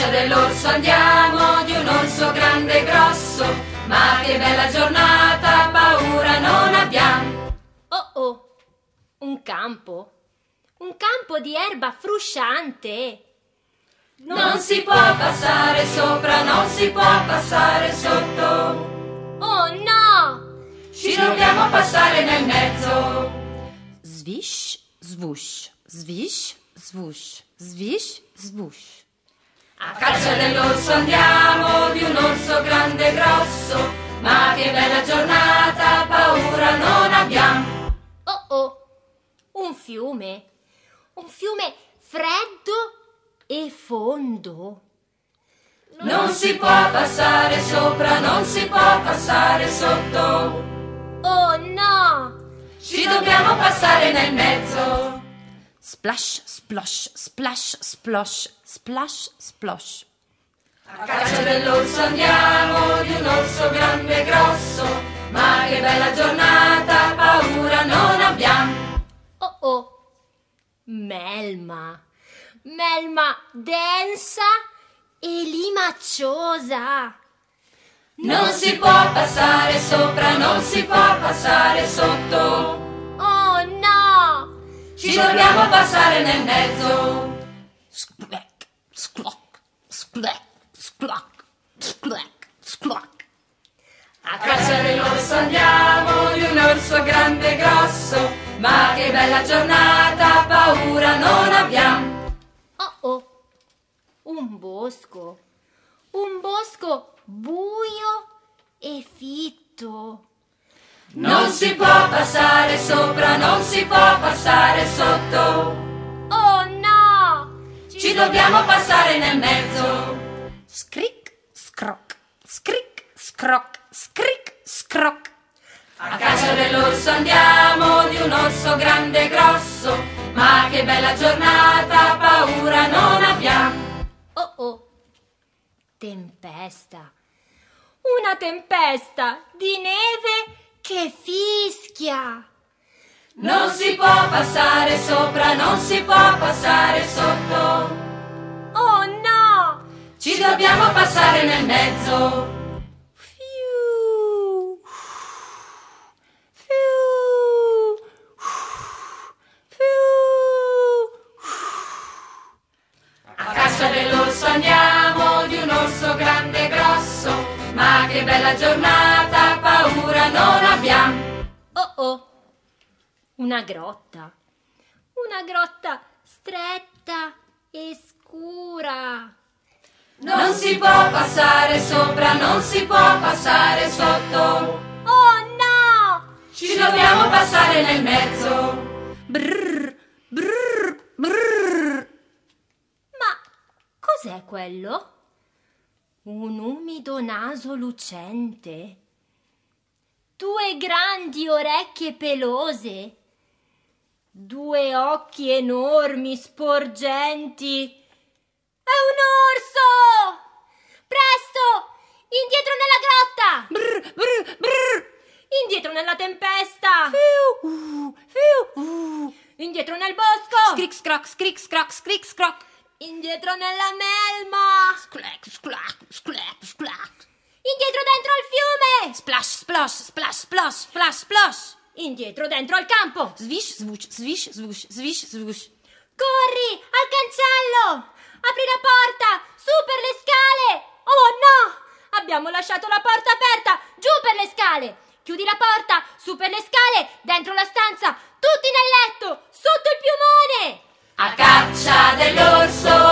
caccia dell'orso andiamo, di un orso grande e grosso, ma che bella giornata, paura non abbiamo. Oh oh, un campo di erba frusciante. Non si può passare sopra, non si può passare sotto. Oh no! Ci dobbiamo passare nel mezzo. Swish, swoosh, swish, swoosh, swish, swoosh. A caccia dell'orso andiamo, di un orso grande e grosso, ma che bella giornata, paura non abbiamo. Oh oh, un fiume freddo e fondo. Non si può passare sopra, non si può passare sotto. Oh no! Ci dobbiamo passare nel mezzo. Splash, splosh, splash, splosh, splash, splosh. A caccia dell'orso andiamo, di un orso grande e grosso, ma che bella giornata, paura non abbiamo. Oh oh, melma densa e limacciosa. Non si può passare sopra, non si può passare sotto. Oh no! Ci dobbiamo passare nel mezzo. Squack, squawk, squack, squawk, squack, squawk. A caccia dell'orso andiamo, di un orso grande e grosso, ma che bella giornata, paura non abbiamo. Oh oh, un bosco buio e fitto. Non si può passare sopra, non si può passare sotto. Oh no! Ci dobbiamo passare nel mezzo. Scrick, scroc, scrick, scroc, scrick, scroc. A caccia dell'orso andiamo, di un orso grande e grosso, ma che bella giornata, paura non abbiamo. Oh oh, tempesta. Una tempesta di neve che fischia. Non si può passare sopra, non si può passare sotto. Oh no! Ci dobbiamo passare nel mezzo. Fiu, fiu, fiu. A caccia dell'orso andiamo, di un orso grande e grosso, ma che bella giornata, paura non abbiamo. Oh oh, una grotta stretta e scura. Non si può passare sopra, non si può passare sotto. Oh no! Ci dobbiamo passare nel mezzo. Brrr, brrr, brrr. Ma cos'è quello? Un umido naso lucente, 2 grandi orecchie pelose, 2 occhi enormi sporgenti. È un orso! Presto! Indietro nella grotta! Brrr, brrr, brrr. Indietro nella tempesta! Fiu, fiu. Indietro nel bosco! Scrick, scroc, scrick, scroc, scrick, scroc. Indietro nella melma! Squack, squack, squack, squack. Indietro dentro al fiume! Splash, splosh, splash, splosh, splash, splosh. Indietro dentro al campo! Swish, swoosh, swish, swoosh, swish, swoosh. Corri al cancello! Apri la porta! Su per le scale! Oh no! Abbiamo lasciato la porta aperta! Giù per le scale! Chiudi la porta! Su per le scale! Dentro la stanza! Tutti nel letto! Sotto il piumone! A caccia dell'orso